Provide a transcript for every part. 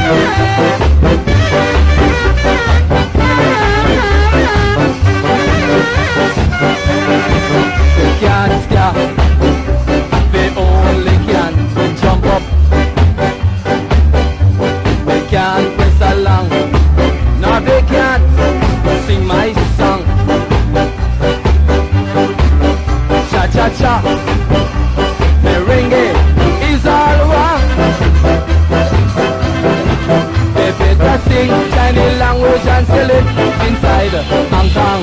Can't scare, they only can jump up. They can't press along, no they can't sing my song. Cha-cha-cha, merengue is all wrong. They better sing Chinese language and sell it inside Hong Kong.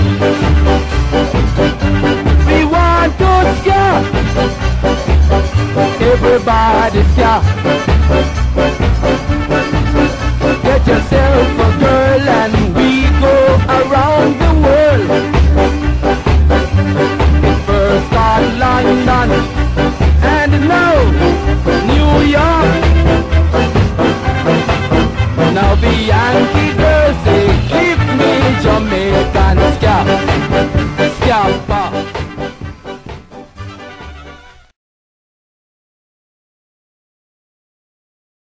We want to scare, everybody scare.